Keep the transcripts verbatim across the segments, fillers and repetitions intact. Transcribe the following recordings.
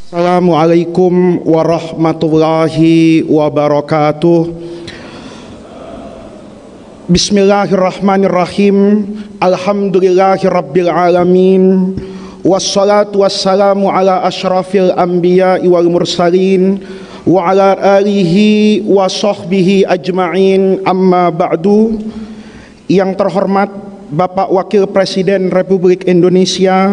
Assalamualaikum warahmatullahi wabarakatuh. Bismillahirrahmanirrahim. Alhamdulillahirabbil alamin. Wassalatu wassalamu ala asyrafil anbiya'i wal mursalin wa ala alihi wa sahbihi ajma'in, amma ba'du. Yang terhormat Bapak Wakil Presiden Republik Indonesia,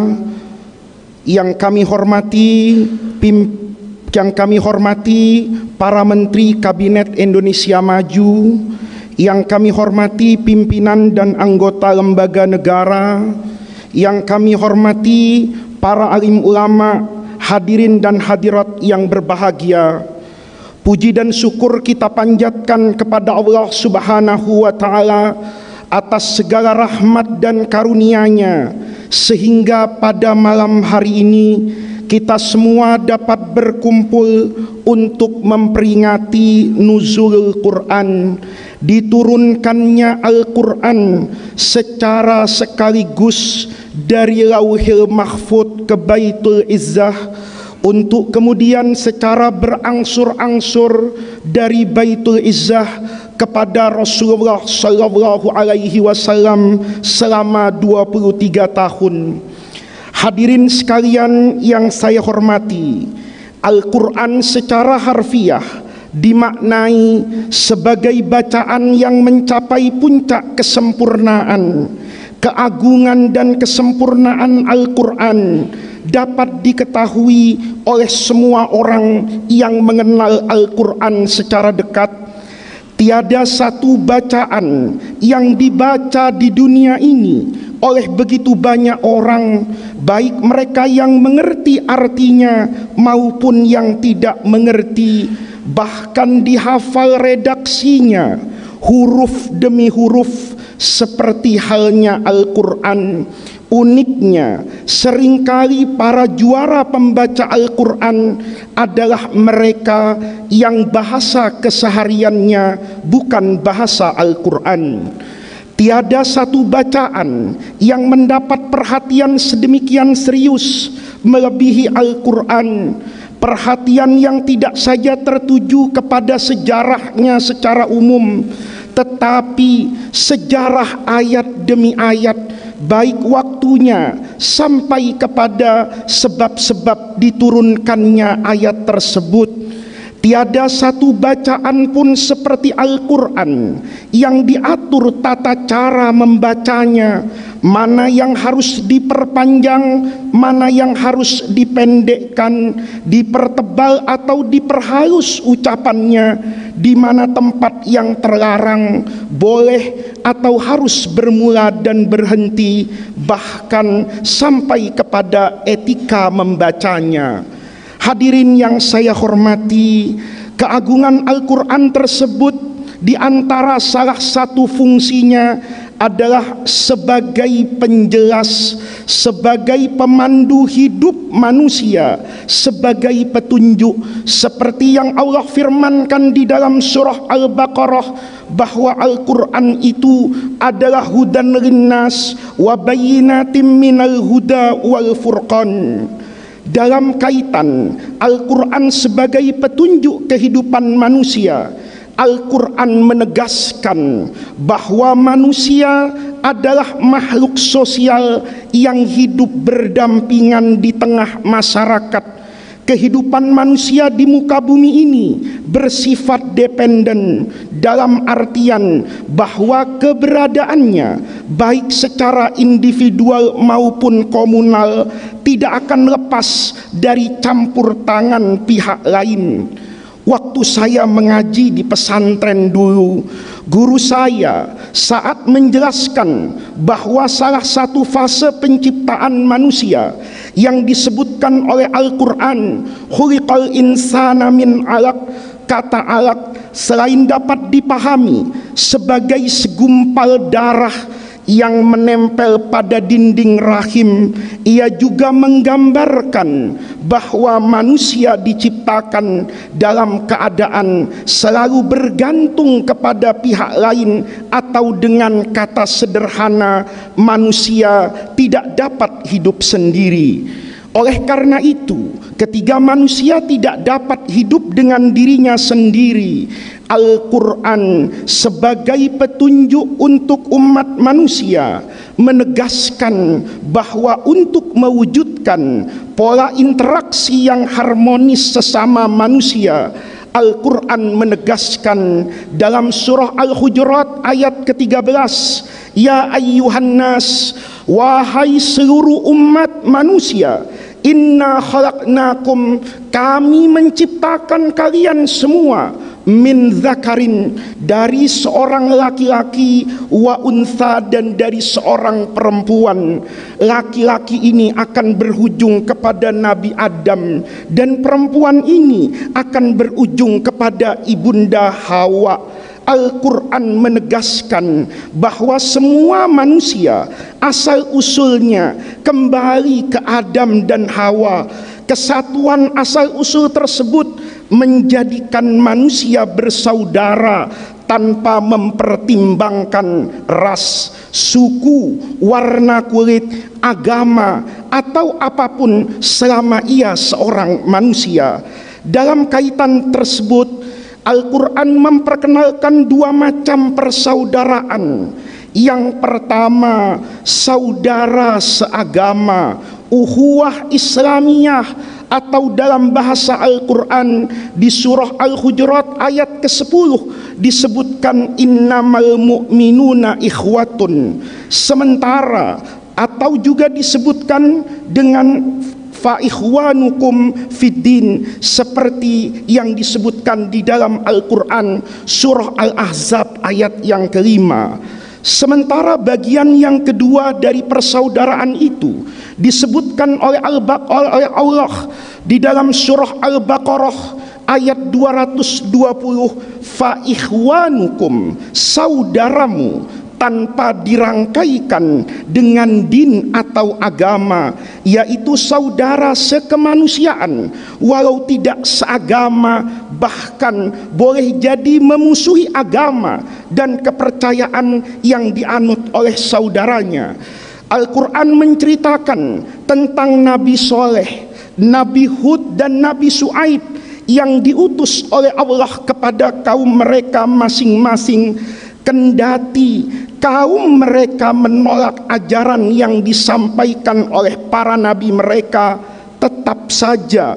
yang kami hormati pim, yang kami hormati para menteri Kabinet Indonesia Maju, yang kami hormati pimpinan dan anggota lembaga negara, yang kami hormati para alim ulama, hadirin dan hadirat yang berbahagia. Puji dan syukur kita panjatkan kepada Allah Subhanahu wa Ta'ala atas segala rahmat dan karunia-Nya, sehingga pada malam hari ini kita semua dapat berkumpul untuk memperingati nuzul Quran, diturunkannya Al-Quran secara sekaligus dari Lauhil Mahfud ke Baitul Izzah, untuk kemudian secara berangsur-angsur dari Baitul Izzah kepada Rasulullah Sallallahu Alaihi Wasallam selama dua puluh tiga tahun. Hadirin sekalian yang saya hormati, Al-Quran secara harfiah dimaknai sebagai bacaan yang mencapai puncak kesempurnaan. Keagungan dan kesempurnaan Al-Quran dapat diketahui oleh semua orang yang mengenal Al-Quran secara dekat. Tiada satu bacaan yang dibaca di dunia ini oleh begitu banyak orang, baik mereka yang mengerti artinya maupun yang tidak mengerti, bahkan dihafal redaksinya huruf demi huruf seperti halnya Al-Quran. Uniknya, seringkali para juara pembaca Al-Quran adalah mereka yang bahasa kesehariannya bukan bahasa Al-Quran. Tiada satu bacaan yang mendapat perhatian sedemikian serius melebihi Al-Quran. Perhatian yang tidak saja tertuju kepada sejarahnya secara umum, tetapi sejarah ayat demi ayat, baik waktunya sampai kepada sebab-sebab diturunkannya ayat tersebut. Tiada satu bacaan pun seperti Al-Quran yang diatur tata cara membacanya, mana yang harus diperpanjang, mana yang harus dipendekkan, dipertebal atau diperhalus ucapannya, di mana tempat yang terlarang boleh atau harus bermula dan berhenti, bahkan sampai kepada etika membacanya. Hadirin yang saya hormati, keagungan Al-Quran tersebut di antara salah satu fungsinya adalah sebagai penjelas, sebagai pemandu hidup manusia, sebagai petunjuk, seperti yang Allah firmankan di dalam surah Al-Baqarah bahwa Al-Quran itu adalah hudan linnas wa bayyinatin minal huda wal furqan. Dalam kaitan Al-Quran sebagai petunjuk kehidupan manusia, Al-Quran menegaskan bahwa manusia adalah makhluk sosial yang hidup berdampingan di tengah masyarakat. Kehidupan manusia di muka bumi ini bersifat dependen, dalam artian bahwa keberadaannya baik secara individual maupun komunal tidak akan lepas dari campur tangan pihak lain. Waktu saya mengaji di pesantren dulu, guru saya saat menjelaskan bahwa salah satu fase penciptaan manusia yang disebutkan oleh Al-Quran, khuliqal insana min alaq, kata alaq selain dapat dipahami sebagai segumpal darah yang menempel pada dinding rahim, ia juga menggambarkan bahwa manusia diciptakan dalam keadaan selalu bergantung kepada pihak lain, atau dengan kata sederhana, manusia tidak dapat hidup sendiri. Oleh karena itu, ketika manusia tidak dapat hidup dengan dirinya sendiri, Al-Quran sebagai petunjuk untuk umat manusia menegaskan bahwa untuk mewujudkan pola interaksi yang harmonis sesama manusia, Al-Quran menegaskan dalam surah Al-Hujurat ayat ke tiga belas, ya ayyuhan nas, wahai seluruh umat manusia, inna khalaqnakum, kami menciptakan kalian semua, min zakarin, dari seorang laki-laki, wa untha, dan dari seorang perempuan. Laki-laki ini akan berujung kepada Nabi Adam, dan perempuan ini akan berujung kepada ibunda Hawa. Al-Quran menegaskan bahwa semua manusia asal usulnya kembali ke Adam dan Hawa. Kesatuan asal usul tersebut menjadikan manusia bersaudara tanpa mempertimbangkan ras, suku, warna kulit, agama, atau apapun selama ia seorang manusia. Dalam kaitan tersebut, Al-Quran memperkenalkan dua macam persaudaraan. Yang pertama, saudara seagama, ukhuwah Islamiyah, atau dalam bahasa Al-Quran di surah Al-Hujurat ayat ke sepuluh disebutkan innamal mu'minuna ikhwatun. Sementara atau juga disebutkan dengan fa ikhwanukum fiddin, seperti yang disebutkan di dalam Al-Quran surah Al-Ahzab ayat yang kelima. Sementara bagian yang kedua dari persaudaraan itu disebutkan oleh Allah di dalam surah Al-Baqarah ayat dua ratus dua puluh, fa ikhwanukum, saudaramu tanpa dirangkaikan dengan din atau agama, yaitu saudara sekemanusiaan, walau tidak seagama, bahkan boleh jadi memusuhi agama dan kepercayaan yang dianut oleh saudaranya. Al-Quran menceritakan tentang Nabi Soleh, Nabi Hud, dan Nabi Su'aib yang diutus oleh Allah kepada kaum mereka masing-masing. Kendati kaum mereka menolak ajaran yang disampaikan oleh para nabi mereka, tetap saja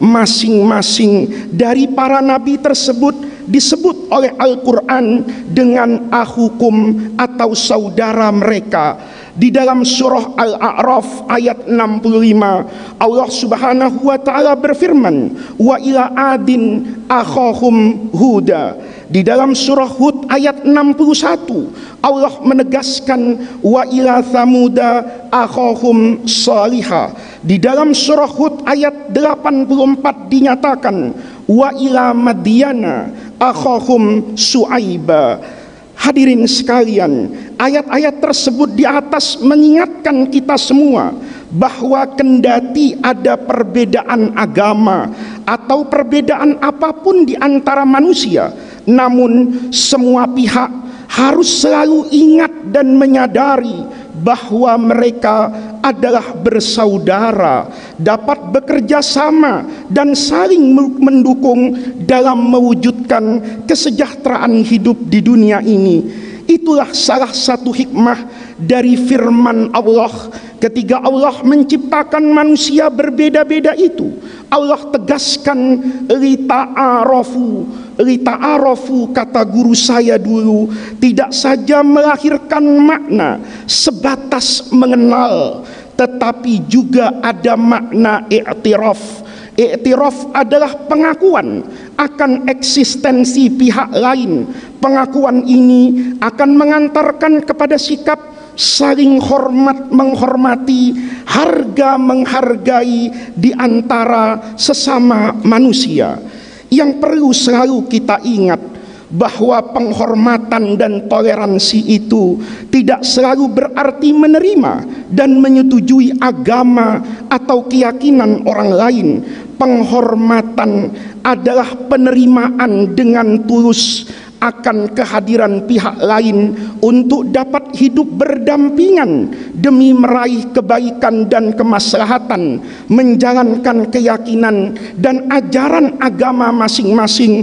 masing-masing dari para nabi tersebut disebut oleh Al-Quran dengan akhukum atau saudara mereka. Di dalam surah Al-A'raf ayat enam puluh lima, Allah Subhanahu wa taala berfirman, wa ila adin akhahum huda. Di dalam surah Hud ayat enam puluh satu, Allah menegaskan wa ila thamuda akhahum salihah. Di dalam surah Hud ayat delapan puluh empat dinyatakan wa ila madyana akhahum su'aiba. Hadirin sekalian, ayat-ayat tersebut di atas mengingatkan kita semua bahwa kendati ada perbedaan agama atau perbedaan apapun di antara manusia, namun semua pihak harus selalu ingat dan menyadari bahwa mereka adalah bersaudara, dapat bekerja sama dan saling mendukung dalam mewujudkan kesejahteraan hidup di dunia ini. Itulah salah satu hikmah dari firman Allah ketika Allah menciptakan manusia berbeda-beda itu. Allah tegaskan lita'arofu, lita'arofu, kata guru saya dulu, tidak saja melahirkan makna sebatas mengenal, tetapi juga ada makna i'tiraf. I'tiraf adalah pengakuan akan eksistensi pihak lain. Pengakuan ini akan mengantarkan kepada sikap saling hormat menghormati, harga menghargai di antara sesama manusia. Yang perlu selalu kita ingat bahwa penghormatan dan toleransi itu tidak selalu berarti menerima dan menyetujui agama atau keyakinan orang lain. Penghormatan adalah penerimaan dengan tulus akan kehadiran pihak lain untuk dapat hidup berdampingan demi meraih kebaikan dan kemaslahatan, menjalankan keyakinan dan ajaran agama masing-masing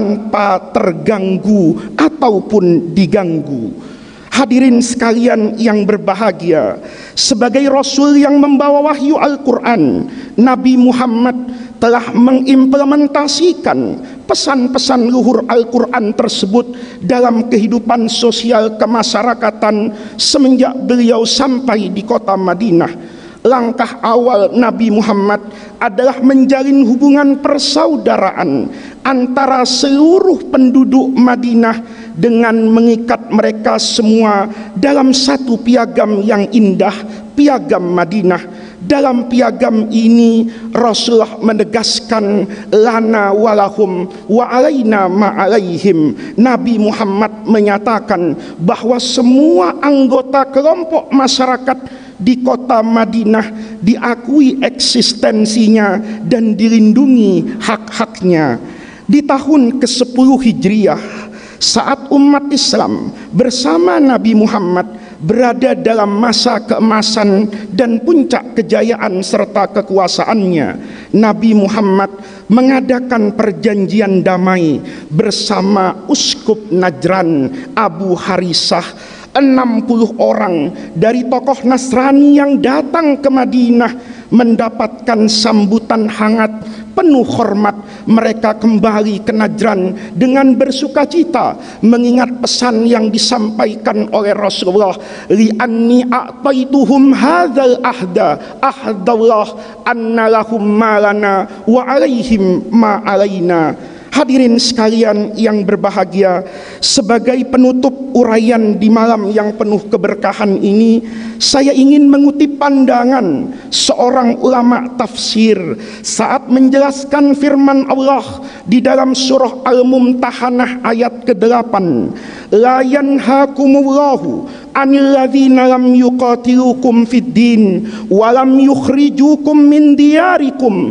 tanpa terganggu ataupun diganggu. Hadirin sekalian yang berbahagia, sebagai Rasul yang membawa wahyu Al-Quran, Nabi Muhammad telah mengimplementasikan pesan-pesan luhur Al-Quran tersebut dalam kehidupan sosial kemasyarakatan semenjak beliau sampai di kota Madinah. Langkah awal Nabi Muhammad adalah menjalin hubungan persaudaraan antara seluruh penduduk Madinah dengan mengikat mereka semua dalam satu piagam yang indah, piagam Madinah. Dalam piagam ini Rasulullah menegaskan lana walahum wa alaina ma'alaihim. Nabi Muhammad menyatakan bahwa semua anggota kelompok masyarakat di kota Madinah diakui eksistensinya dan dilindungi hak-haknya. Di tahun kesepuluh Hijriah, saat umat Islam bersama Nabi Muhammad berada dalam masa keemasan dan puncak kejayaan serta kekuasaannya, Nabi Muhammad mengadakan perjanjian damai bersama Uskup Najran Abu Harisah. enam puluh orang dari tokoh Nasrani yang datang ke Madinah mendapatkan sambutan hangat penuh hormat. Mereka kembali ke Najran dengan bersukacita mengingat pesan yang disampaikan oleh Rasulullah, li anni a'taituhum hadzal ahda ahdallah anna lahum ma lana wa alaihim ma alaina. Hadirin sekalian yang berbahagia, sebagai penutup uraian di malam yang penuh keberkahan ini, saya ingin mengutip pandangan seorang ulama tafsir saat menjelaskan firman Allah di dalam surah Al-Mumtahanah ayat kedelapan. La yanhakumullahu anil ladzina lam yuqatilukum fid din wa lam yukhrijukum min diyarikum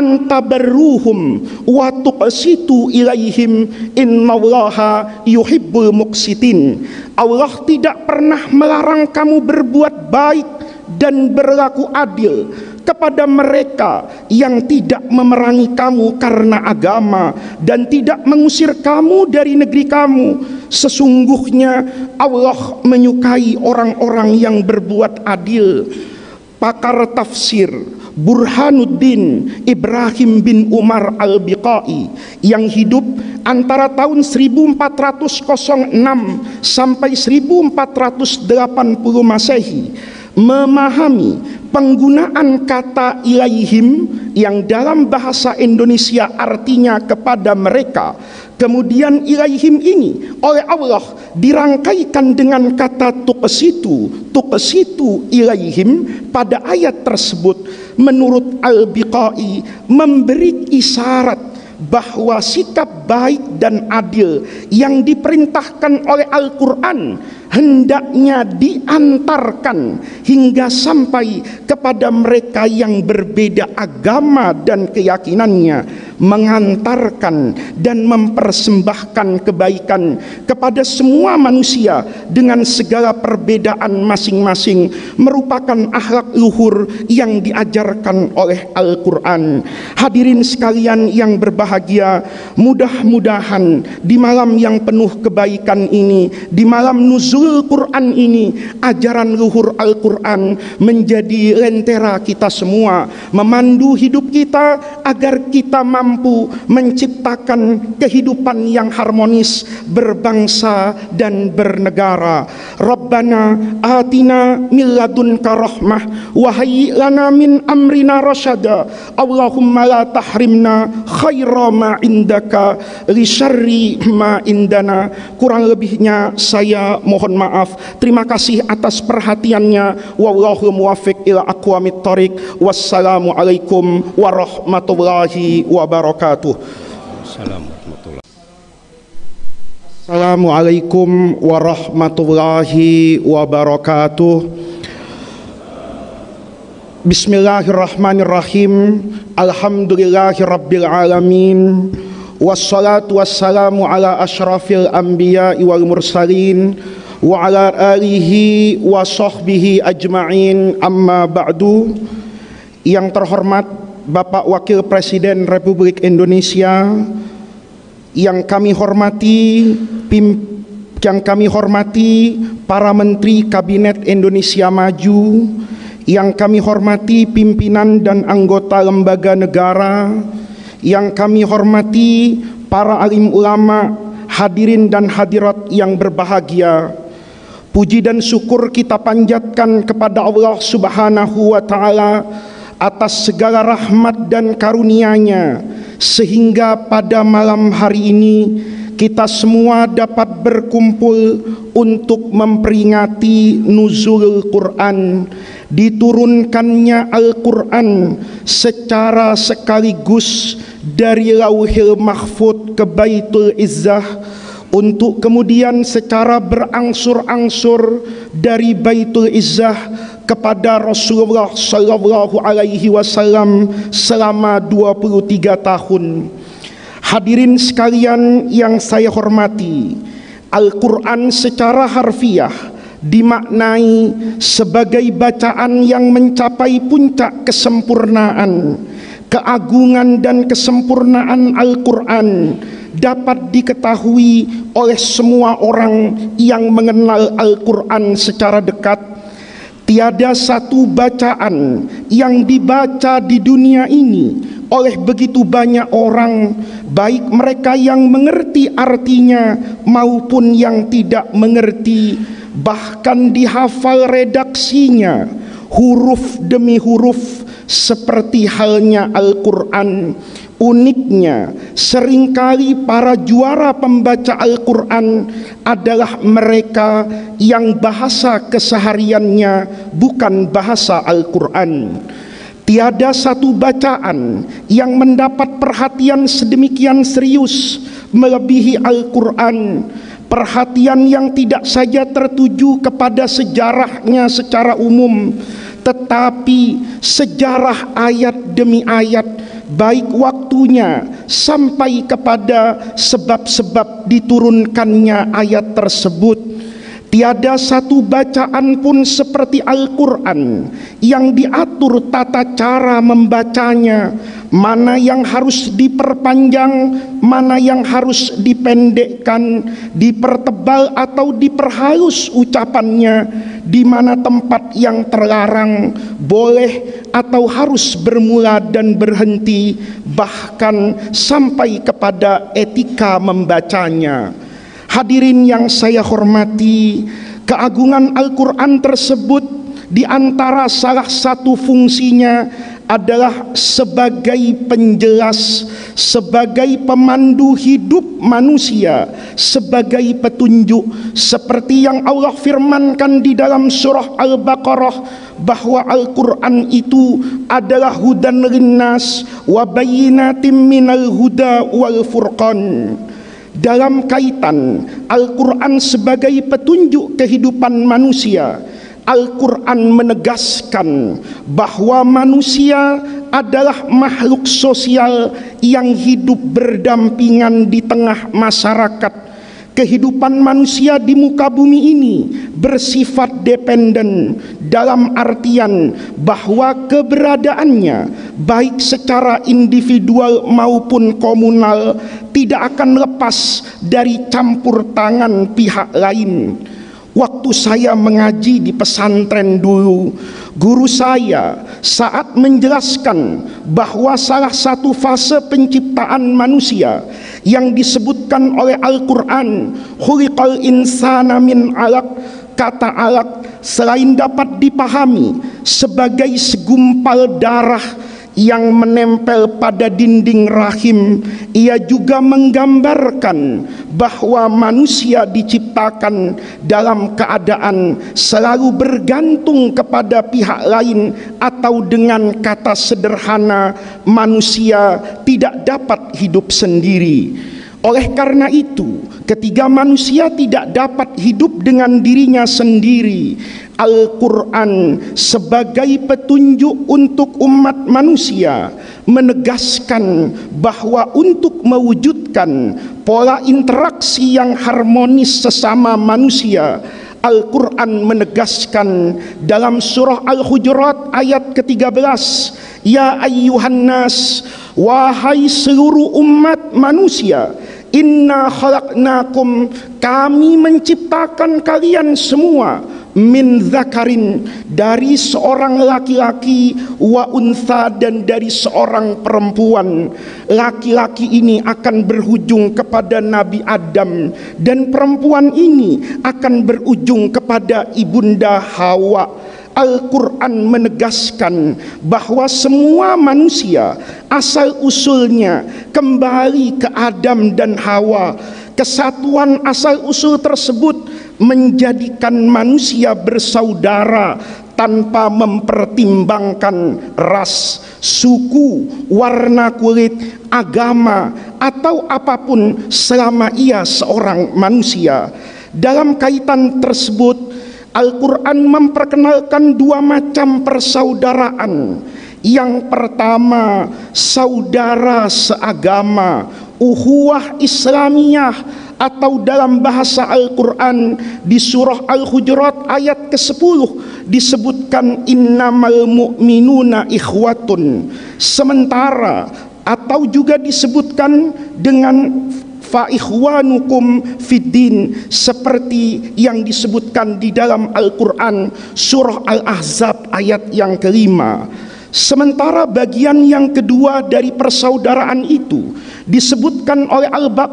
antabarruhum wa tuqsitu ilaihim innallaha yuhibbul muqsitin. Allah tidak pernah melarang kamu berbuat baik dan berlaku adil kepada mereka yang tidak memerangi kamu karena agama dan tidak mengusir kamu dari negeri kamu. Sesungguhnya Allah menyukai orang-orang yang berbuat adil. Pakar tafsir Burhanuddin Ibrahim bin Umar Al-Biqai yang hidup antara tahun seribu empat ratus enam sampai seribu empat ratus delapan puluh Masehi memahami penggunaan kata ilaihim yang dalam bahasa Indonesia artinya kepada mereka. Kemudian ilaihim ini oleh Allah dirangkaikan dengan kata tuqsitu, tuqsitu ilaihim pada ayat tersebut. Menurut Al-Biqai memberi isyarat bahwa sikap baik dan adil yang diperintahkan oleh Al-Quran hendaknya diantarkan hingga sampai kepada mereka yang berbeda agama dan keyakinannya, mengantarkan dan mempersembahkan kebaikan kepada semua manusia dengan segala perbedaan masing-masing, merupakan akhlak luhur yang diajarkan oleh Al-Quran. Hadirin sekalian yang berbahagia, mudah-mudahan di malam yang penuh kebaikan ini, di malam nuzul Quran ini, ajaran luhur Al-Quran menjadi lentera kita semua, memandu hidup kita agar kita mampu menciptakan kehidupan yang harmonis berbangsa dan bernegara. Rabbana atina min ladunka rahmah wa hayyi lana min amrina rasyada. Allahumma la tahrimna khaira ma indaka li syarri ma indana. Kurang lebihnya saya mohon maaf. Terima kasih atas perhatiannya. Wallahu muwaffiq ila aqwamit thoriq. Wassalamu alaikum warahmatullahi wabarakatuh. Assalamualaikum warahmatullahi wabarakatuh. Bismillahirrahmanirrahim. Alhamdulillahi rabbil alamin. wassalatu wassalamu ala asyrafil anbiya'i wal mursalin wa ala alihi wa sahbihi ajma'in, amma ba'du. Yang terhormat Bapak Wakil Presiden Republik Indonesia, yang kami hormati pim, yang kami hormati para Menteri Kabinet Indonesia Maju, yang kami hormati pimpinan dan anggota lembaga negara, yang kami hormati para alim ulama, hadirin dan hadirat yang berbahagia. Puji dan syukur kita panjatkan kepada Allah Subhanahu wa Ta'ala atas segala rahmat dan karunia-Nya, sehingga pada malam hari ini kita semua dapat berkumpul untuk memperingati nuzul Quran, diturunkannya Al-Quran secara sekaligus dari Lauhil Mahfud ke Baitul Izzah, untuk kemudian secara berangsur-angsur dari Baitul Izzah kepada Rasulullah Sallallahu Alaihi Wasallam selama dua puluh tiga tahun. Hadirin sekalian yang saya hormati, Al-Quran secara harfiah dimaknai sebagai bacaan yang mencapai puncak kesempurnaan. Keagungan dan kesempurnaan Al-Quran dapat diketahui oleh semua orang yang mengenal Al-Quran secara dekat. Tiada satu bacaan yang dibaca di dunia ini oleh begitu banyak orang, baik mereka yang mengerti artinya maupun yang tidak mengerti, bahkan dihafal redaksinya huruf demi huruf seperti halnya Al-Quran. Uniknya, seringkali para juara pembaca Al-Quran adalah mereka yang bahasa kesehariannya bukan bahasa Al-Quran. Tiada satu bacaan yang mendapat perhatian sedemikian serius melebihi Al-Quran. Perhatian yang tidak saja tertuju kepada sejarahnya secara umum, tetapi sejarah ayat demi ayat, baik waktunya sampai kepada sebab-sebab diturunkannya ayat tersebut. Tiada satu bacaan pun seperti Al-Quran yang diatur tata cara membacanya, mana yang harus diperpanjang, mana yang harus dipendekkan, dipertebal atau diperhalus ucapannya, di mana tempat yang terlarang boleh atau harus bermula dan berhenti, bahkan sampai kepada etika membacanya. Hadirin yang saya hormati, keagungan Al-Quran tersebut di antara salah satu fungsinya adalah sebagai penjelas, sebagai pemandu hidup manusia, sebagai petunjuk, seperti yang Allah firmankan di dalam surah Al-Baqarah bahwa Al-Quran itu adalah hudan linnas wa bayyinatim minal huda wal furqan. Dalam kaitan Al-Quran sebagai petunjuk kehidupan manusia, Al-Quran menegaskan bahwa manusia adalah makhluk sosial yang hidup berdampingan di tengah masyarakat. Kehidupan manusia di muka bumi ini bersifat dependen, dalam artian bahwa keberadaannya baik secara individual maupun komunal tidak akan lepas dari campur tangan pihak lain. Waktu saya mengaji di pesantren dulu, guru saya saat menjelaskan bahwa salah satu fase penciptaan manusia yang disebutkan oleh Al-Quran, khuliqal insana min alaq, kata alaq selain dapat dipahami sebagai segumpal darah yang menempel pada dinding rahim, ia juga menggambarkan bahwa manusia diciptakan dalam keadaan selalu bergantung kepada pihak lain, atau dengan kata sederhana, manusia tidak dapat hidup sendiri. Oleh karena itu, ketika manusia tidak dapat hidup dengan dirinya sendiri, Al-Quran sebagai petunjuk untuk umat manusia menegaskan bahwa untuk mewujudkan pola interaksi yang harmonis sesama manusia, Al-Quran menegaskan dalam surah Al-Hujurat ayat ketiga belas, ya ayyuhan nas, wahai seluruh umat manusia, inna khalaqnakum, kami menciptakan kalian semua, min zakarin, dari seorang laki-laki, wa untha, dan dari seorang perempuan. Laki-laki ini akan berujung kepada Nabi Adam, dan perempuan ini akan berujung kepada ibunda Hawa. Al-Quran menegaskan bahwa semua manusia asal usulnya kembali ke Adam dan Hawa. Kesatuan asal usul tersebut menjadikan manusia bersaudara tanpa mempertimbangkan ras, suku, warna kulit, agama, atau apapun selama ia seorang manusia. Dalam kaitan tersebut, Al-Quran memperkenalkan dua macam persaudaraan. Yang pertama, saudara seagama, ukhuwah Islamiyah, atau dalam bahasa Al-Quran di surah Al-Hujurat ayat kesepuluh disebutkan innamal mu'minuna ikhwatun. Sementara atau juga disebutkan dengan fa ikhwanukum fiddin, seperti yang disebutkan di dalam Al-Quran surah Al-Ahzab ayat yang kelima. Sementara bagian yang kedua dari persaudaraan itu disebutkan oleh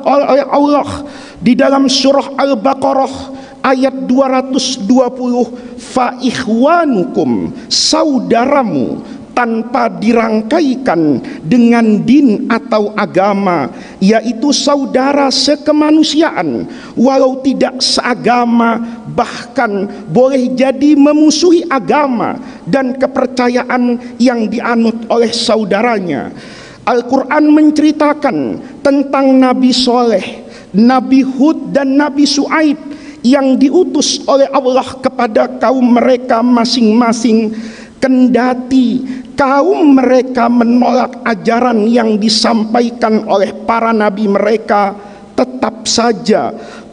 Allah di dalam surah Al-Baqarah ayat dua ratus dua puluh, fa ikhwanukum, saudaramu tanpa dirangkaikan dengan din atau agama, yaitu saudara sekemanusiaan, walau tidak seagama, bahkan boleh jadi memusuhi agama dan kepercayaan yang dianut oleh saudaranya. Al-Quran menceritakan tentang Nabi Soleh, Nabi Hud, dan Nabi Su'aib yang diutus oleh Allah kepada kaum mereka masing-masing. Kendati kaum mereka menolak ajaran yang disampaikan oleh para nabi mereka, tetap saja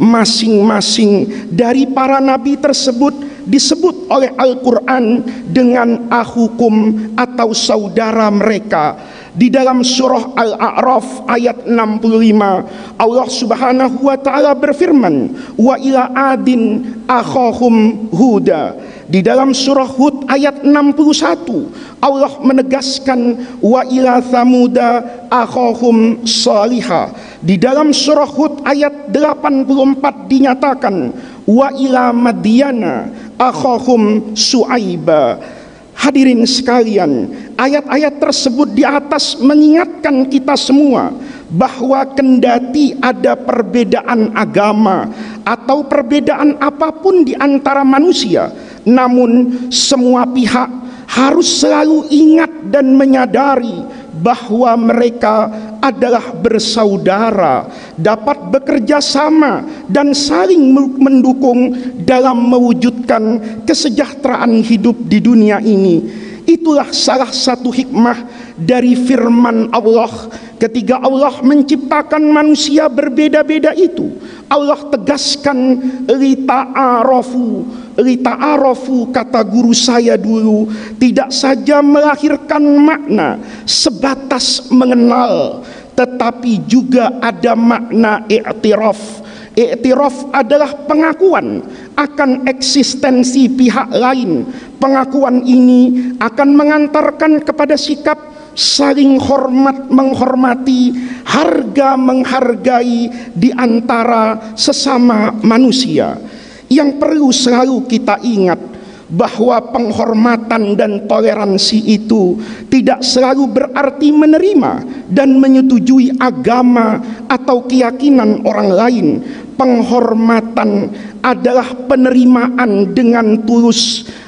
masing-masing dari para nabi tersebut disebut oleh Al-Quran dengan akhukum atau saudara mereka. Di dalam surah Al-A'raf ayat enam puluh lima, Allah Subhanahu wa taala berfirman, wa ila adin akhahum huda. Di dalam surah Hud ayat enam puluh satu, Allah menegaskan wa ila thamuda akhahum salihah. Di dalam surah Hud ayat delapan puluh empat dinyatakan wa ila madyana akhahum su'aiba. Hadirin sekalian, ayat-ayat tersebut di atas mengingatkan kita semua bahwa kendati ada perbedaan agama atau perbedaan apapun di antara manusia, namun semua pihak harus selalu ingat dan menyadari bahwa mereka adalah bersaudara, dapat bekerja sama dan saling mendukung dalam mewujudkan kesejahteraan hidup di dunia ini. Itulah salah satu hikmah dari firman Allah ketika Allah menciptakan manusia berbeda-beda itu. Allah tegaskan lita'arofu, lita'arofu, kata guru saya dulu, tidak saja melahirkan makna sebatas mengenal, tetapi juga ada makna i'tiraf. I'tiraf adalah pengakuan akan eksistensi pihak lain. Pengakuan ini akan mengantarkan kepada sikap saling hormat menghormati, harga menghargai di antara sesama manusia. Yang perlu selalu kita ingat bahwa penghormatan dan toleransi itu tidak selalu berarti menerima dan menyetujui agama atau keyakinan orang lain. Penghormatan adalah penerimaan dengan tulus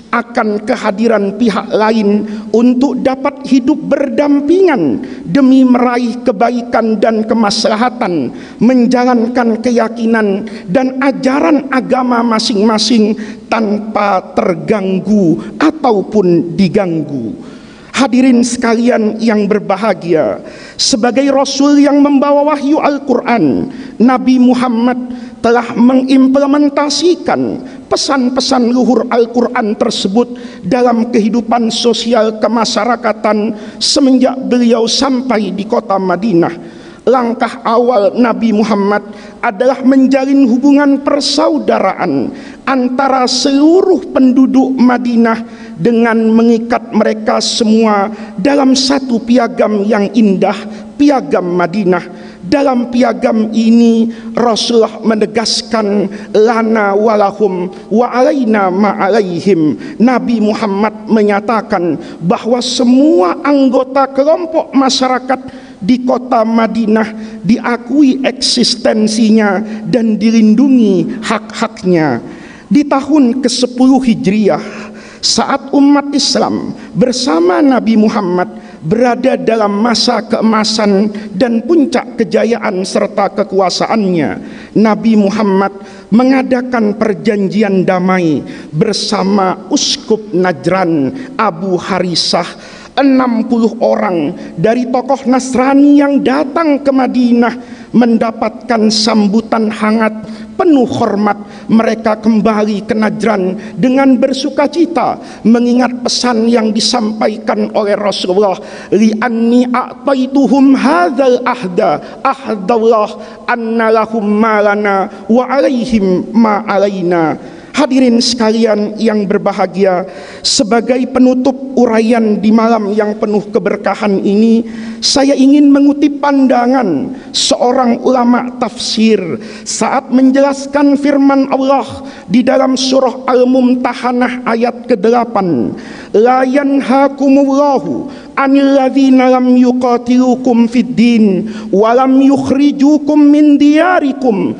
akan kehadiran pihak lain untuk dapat hidup berdampingan demi meraih kebaikan dan kemaslahatan, menjalankan keyakinan dan ajaran agama masing-masing tanpa terganggu ataupun diganggu. Hadirin sekalian yang berbahagia, sebagai Rasul yang membawa wahyu Al-Quran, Nabi Muhammad telah mengimplementasikan pesan-pesan luhur Al-Quran tersebut dalam kehidupan sosial kemasyarakatan semenjak beliau sampai di kota Madinah. Langkah awal Nabi Muhammad adalah menjalin hubungan persaudaraan antara seluruh penduduk Madinah dengan mengikat mereka semua dalam satu piagam yang indah, piagam Madinah. Dalam piagam ini Rasulullah menegaskan lana walahum wa alaina ma'alaihim. Nabi Muhammad menyatakan bahwa semua anggota kelompok masyarakat di kota Madinah diakui eksistensinya dan dilindungi hak-haknya. Di tahun kesepuluh Hijriah, saat umat Islam bersama Nabi Muhammad berada dalam masa keemasan dan puncak kejayaan serta kekuasaannya, Nabi Muhammad mengadakan perjanjian damai bersama Uskup Najran Abu Harisah. enam puluh orang dari tokoh Nasrani yang datang ke Madinah mendapatkan sambutan hangat penuh hormat. Mereka kembali ke Najran dengan bersukacita mengingat pesan yang disampaikan oleh Rasulullah, li anni a'taituhum hadzal ahda ahdallah anna lahum ma lana wa alaihim ma alaina. Hadirin sekalian yang berbahagia, sebagai penutup uraian di malam yang penuh keberkahan ini, saya ingin mengutip pandangan seorang ulama tafsir saat menjelaskan firman Allah di dalam surah Al-Mumtahanah ayat kedelapan. La yanhakumullahu anil ladzina lam yuqatilukum fid din wa lam yukhrijukum min diyarikum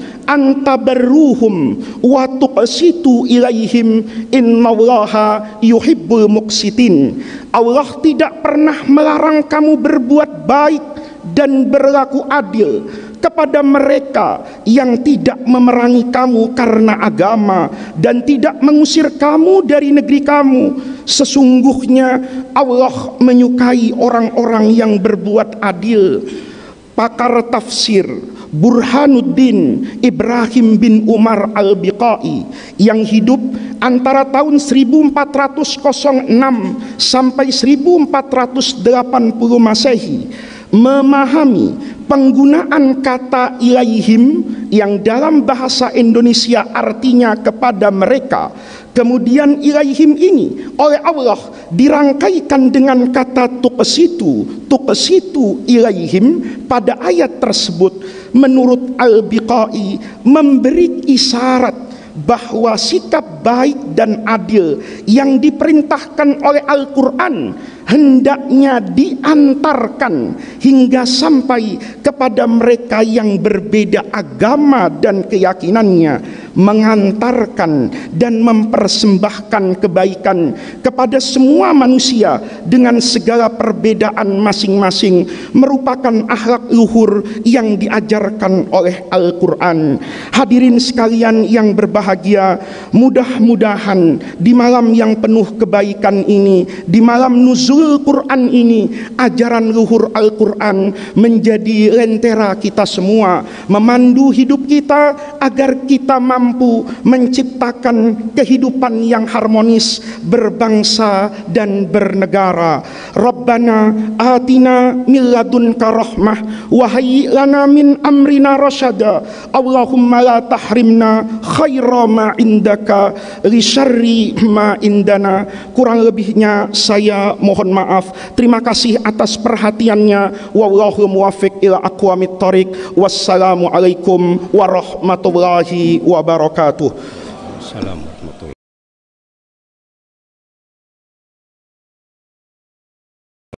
antabarruhum wa tuqsitu ilaihim innallaha yuhibbul muqsitin. Allah tidak pernah melarang kamu berbuat baik dan berlaku adil kepada mereka yang tidak memerangi kamu karena agama dan tidak mengusir kamu dari negeri kamu. Sesungguhnya Allah menyukai orang-orang yang berbuat adil. Pakar tafsir Burhanuddin Ibrahim bin Umar Al-Biqai yang hidup antara tahun seribu empat ratus enam sampai seribu empat ratus delapan puluh Masehi memahami penggunaan kata ilaihim yang dalam bahasa Indonesia artinya kepada mereka. Kemudian ilaihim ini oleh Allah dirangkaikan dengan kata tuqsitu, tuqsitu ilaihim pada ayat tersebut. Menurut Al-Biqai memberi isyarat bahwa sikap baik dan adil yang diperintahkan oleh Al-Quran hendaknya diantarkan hingga sampai kepada mereka yang berbeda agama dan keyakinannya, mengantarkan dan mempersembahkan kebaikan kepada semua manusia dengan segala perbedaan masing-masing, merupakan akhlak luhur yang diajarkan oleh Al-Quran. Hadirin sekalian yang berbahagia, mudah-mudahan di malam yang penuh kebaikan ini, di malam nuzul Quran ini, ajaran luhur Al-Quran menjadi lentera kita semua, memandu hidup kita agar kita mampu menciptakan kehidupan yang harmonis berbangsa dan bernegara. Rabbana atina min ladunka rahmah wa hayyi lana min amrina rasyada. Allahumma la tahrimna khaira ma indaka li syarri ma indana. Kurang lebihnya saya mohon maaf. Terima kasih atas perhatiannya. Wallahu muwaffiq ila aqwamit thoriq. Wassalamu alaikum warahmatullahi wabarakatuh. Assalamualaikum.